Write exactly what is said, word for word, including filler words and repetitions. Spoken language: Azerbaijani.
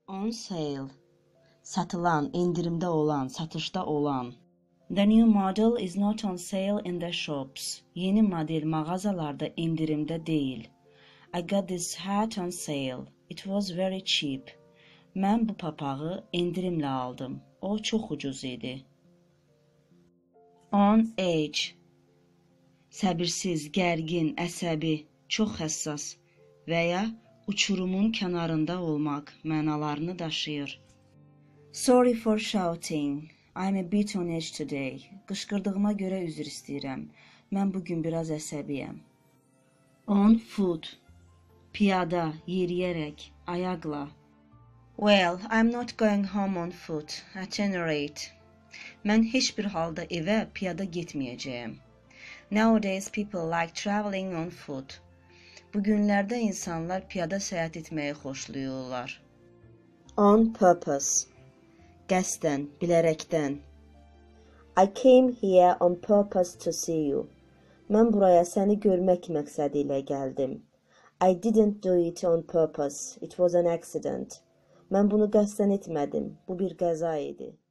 On sale. Satılan, indirimde olan, satışda olan. The new model is not on sale in the shops. Yeni model mağazalarda indirimde değil. I got this hat on sale. It was very cheap. Mən bu papağı indirimlə aldım. O çox ucuz idi. On edge. Səbirsiz, gərgin, əsəbi, çox həssas və ya uçurumun kənarında olmaq mənalarını daşıyır. Sorry for shouting. I'm a bit on edge today. Qışqırdığıma görə üzr istəyirəm. Mən bugün biraz əsəbiyəm. On foot. Piyada, yeriyərək, ayaqla. Well, I'm not going home on foot, at any rate. Mən heç bir halda evə piyada getməyəcəyəm. Nowadays people like traveling on foot. Bugünlərdə insanlar piyada səyahət etməyi xoşlayırlar. On purpose. Qəsdən, bilərəkdən. I came here on purpose to see you. Mən buraya səni görmək məqsədi ilə gəldim. I didn't do it on purpose. It was an accident. Mən bunu qəsdən etmədim. Bu bir qəza idi.